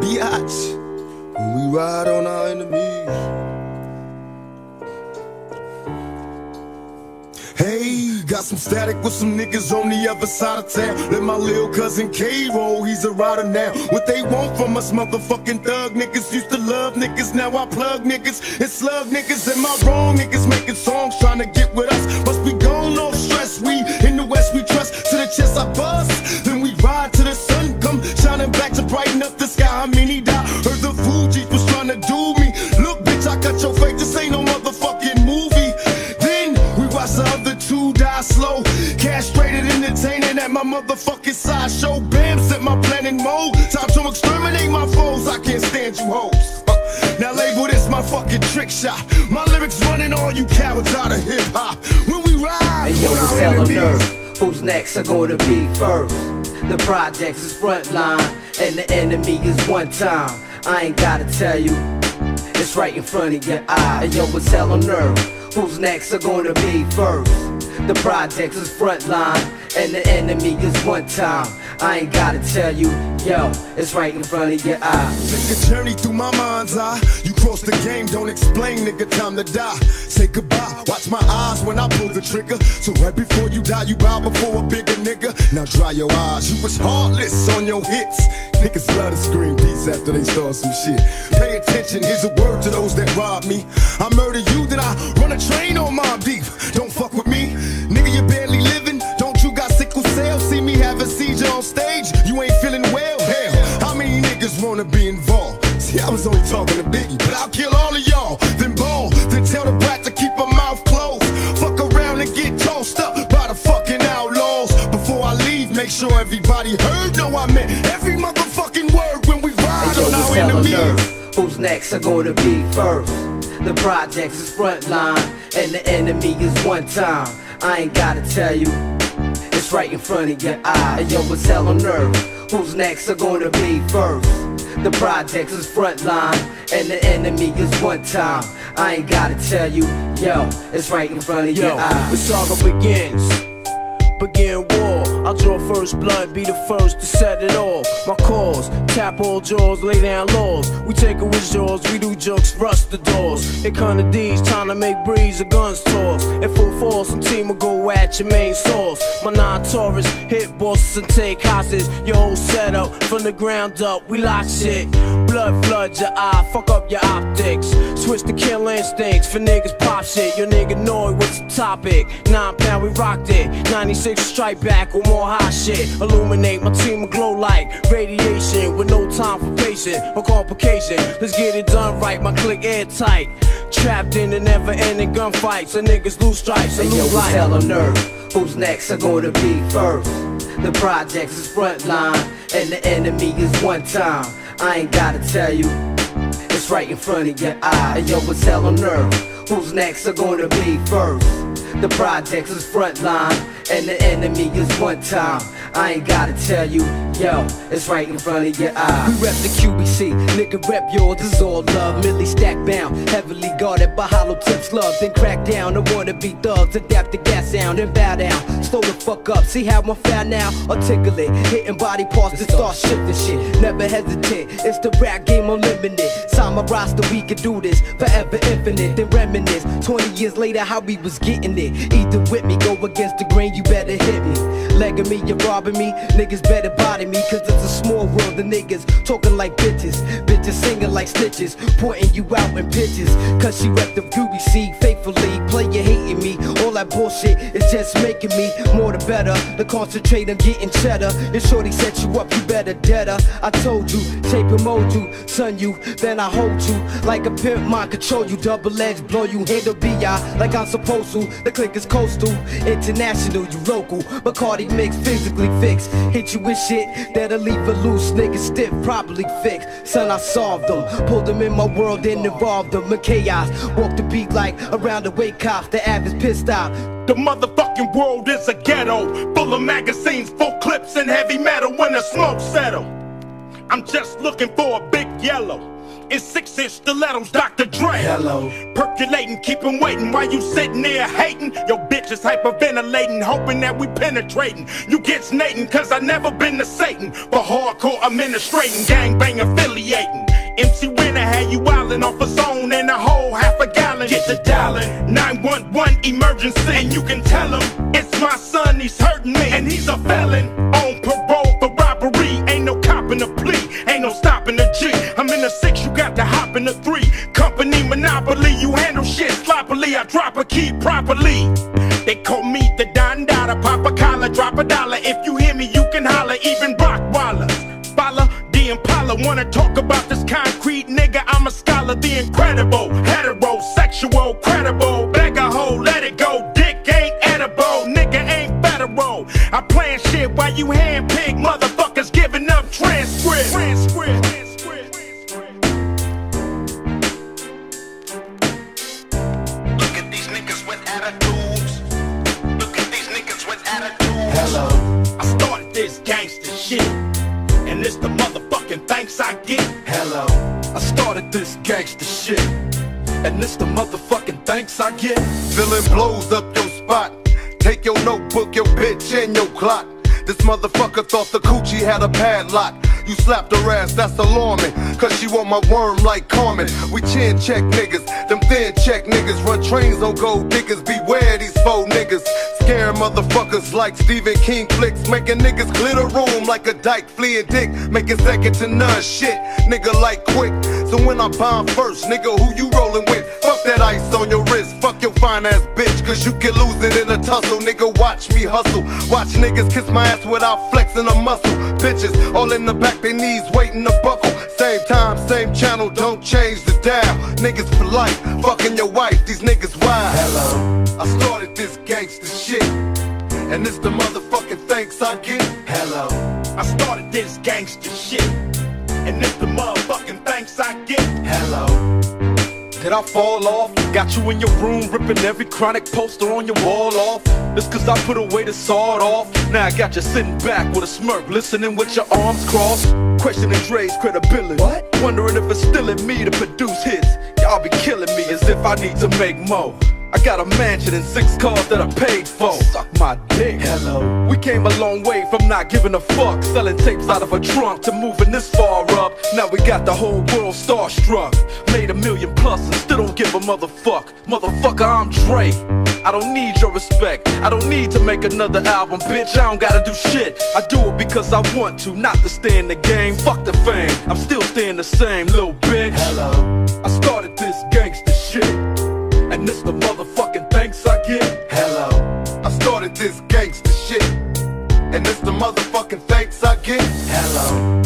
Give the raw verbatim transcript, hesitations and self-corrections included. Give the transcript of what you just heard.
biatch. When we ride on our enemies. Hey, got some static with some niggas on the other side of town. Let my little cousin K roll, he's a rider now. What they want from us motherfucking thug niggas. Used to love niggas, now I plug niggas and slug niggas. Am I wrong? Niggas making songs trying to get with us. Must be gone, no stress. We in the West, we trust. To the chest I bust, then we ride to the sun come shining back to brighten up the sky. How many die? Heard the Fugees was trying to do me. Look, bitch, I cut your face. This ain't no motherfucking movie. Then we watch the other two die slow. Castrated, entertaining at my motherfucking sideshow. Bam, set my plan in mode. Time to exterminate my foes. I can't stand you hoes. Uh, now label this my fucking trick shot. My lyrics running all you cowards out of hip hop. When we ride, hey, yo, our tell them enemies. nerve. Who's next are gonna be first? The projects is frontline, and the enemy is one time. I ain't gotta tell you, it's right in front of your eye. Yo, but tell them nerve. Who's next are gonna be first? The projects is frontline, and the enemy is one time. I ain't gotta tell you, yo, it's right in front of your eye. Take a journey through my mind's eye. You cross the game, don't explain, nigga, time to die. Say goodbye, watch my eyes when I pull the trigger. So right before you die, you bow before a bigger nigga. Now dry your eyes, you was heartless on your hits. Niggas love to scream peace after they start some shit. Pay attention, here's a word to those that rob me. I murder you, then I run a train on my beef. Don't fuck with me, nigga, you barely living. Don't you got sickle cell? See me have a seizure on stage, you ain't feeling well. Hell, how many niggas wanna be involved? See, I was only talking to Biggie, but I'll kill all of y'all, then ball, then tell the brat to keep her mouth closed. Fuck around and get tossed up by the fucking outlaws. Before I leave, make sure everybody heard. No, I meant every motherfucking word when we ride hey, yo, on our enemies. Who's next are gonna be first? The projects is frontline, and the enemy is one time. I ain't gotta tell you, it's right in front of your eye. Yo, but tell them nerve. Who's next are gonna be first? The projects is frontline, and the enemy is one time. I ain't gotta tell you, yo, it's right in front of yo, your eye. The saga begins. Begin war. I'll draw first blood, be the first to set it off. My cause, tap all jaws, lay down laws. We take it with jaws, we do jokes, rust the doors. It kind of D's, time to make breeze, the guns toss. In full force, some team will go at your main source. My non-Taurus hit bosses and take hostage. Your whole setup from the ground up, we lock shit. Blood flood your eye, fuck up your optics. Switch to kill instincts for niggas pop shit. Your nigga know what's the topic. Nine pound, we rocked it. ninety-six strike back with more hot shit. Illuminate my team will glow like radiation with no time for patience or complication. Let's get it done right, my click airtight. Trapped in the never-ending gunfights, so niggas lose stripes and hey, lose yo, life. tell them nerve. Who's next are gonna be first? The projects is frontline, and the enemy is one time. I ain't gotta tell you, it's right in front of your eye. Yo, but tell them nerve. Who's next are gonna be first? The projects is frontline, and the enemy is one time. I ain't gotta tell you, yo, it's right in front of your eye. We rep the Q B C, nigga rep yours, this is all love. Millie stack bound, heavily guarded by hollow tips love. Then crack down, I wanna be thugs, adapt the gas sound and bow down. Slow the fuck up, see how I'm foul now? Articulate, hitting body parts to start shifting shit. Never hesitant, it's the rap game unlimited. Sign my roster, we can do this, forever infinite. Then reminisce, twenty years later how we was getting it. Either with me, go against the grain, you better hit me. Legging me, you're robbing me, niggas better body me. Cause it's a small world, the niggas talking like bitches. Bitches singing like stitches, pointing you out in pitches. Cause she rep the Q B C faithfully. Player hating me, all that bullshit is just making me more the better. To concentrate on getting cheddar. If shorty set you up, you better dead her. I told you, shape and mold you, son you, then I hold you. Like a pimp, mind control you, double edge, blow you, handle B I like I'm supposed to. The click is coastal, international, you local. Bacardi mix, physically fixed. Hit you with shit that'll leave a loose nigga stiff, properly fixed. Son, I solved them, pulled them in my world and involved them in chaos. Walk the beat like around the wake cops, the average pissed out. The motherfucking world is a ghetto, full of magazines, full clips and heavy metal when the smoke settle. I'm just looking for a big yellow, It's six-inch stilettos, Doctor Dre. Hello. Percolating, keep 'em waiting while you sitting there hating. Your bitch is hyperventilating, hoping that we penetrating. You get snating, cause I never been to Satan. For hardcore administrating, gangbang affiliating. M C Winner had you wildin' off a zone and a whole half a gallon. Get the dialing, nine one one emergency. And you can tell him, it's my son, he's hurting me. And he's a felon, on parole for robbery. Ain't no cop in the plea, ain't no stopping the G. I'm in the six, you got to hop in the three. Company monopoly, you handle shit sloppily. I drop a key properly. They call me the Don Dada, pop a collar, drop a dollar. If you hear me, you can holler, even Rockwaller. Follow the Impala, wanna talk about this concrete nigga, I'm a scholar. The incredible, heterosexual, credible. Beg a hoe, let it go, dick ain't edible. Nigga ain't federal. I plan shit while you handpick motherfuckers giving up transcript. Transcript. Look at these niggas with attitudes. Look at these niggas with attitudes. Hello. I started this gangster shit, and it's the motherfucking thanks I get. Hello. I started this gangster shit, and it's the motherfucking thanks I get. Villain blows up your spot. Take your notebook, your bitch, and your clock. This motherfucker thought the coochie had a padlock. You slapped her ass, that's alarming, cause she want my worm like Carmen. We chin check niggas, them thin check niggas. Run trains on gold diggers, beware these faux niggas. Scare motherfuckers like Stephen King flicks. Making niggas glitter room like a dyke fleeing dick. Making second to none shit, nigga like quick. So when I bomb first, nigga, who you rolling with? Fuck that ice on your wrist, fuck your fine ass bitch, cause you can lose it in a tussle. Nigga, watch me hustle. Watch niggas kiss my ass without flexing a muscle. Bitches all in the back, their knees waiting to buckle. Same time, same channel, don't change the dial. Niggas for life, fucking your wife, these niggas wild. Hello. I started this gangster shit, and it's the motherfucking thanks I get. Hello. I started this gangster shit, and it's the motherfucking thanks I get. Hello. Did I fall off? Got you in your room, ripping every chronic poster on your wall off. It's cause I put away the sawed off. Now I got you sitting back with a smirk, listening with your arms crossed. Questioning Dre's credibility. What? Wondering if it's still in me to produce hits. Y'all be killing me as if I need to make more. I got a mansion and six cars that I paid for. Suck my dick. Hello. We came a long way from not giving a fuck, selling tapes out of a trunk to moving this far up. Now we got the whole world starstruck. Made a million plus and still don't give a motherfuck. Motherfucker, I'm Dre. I don't need your respect. I don't need to make another album, bitch. I don't gotta do shit. I do it because I want to, not to stay in the game. Fuck the fame. I'm still staying the same, little bitch. Hello. I started this gangster shit, and this the motherfucking thanks I get. Hello. I started this gangster shit, and it's the motherfucking thanks I get. Hello.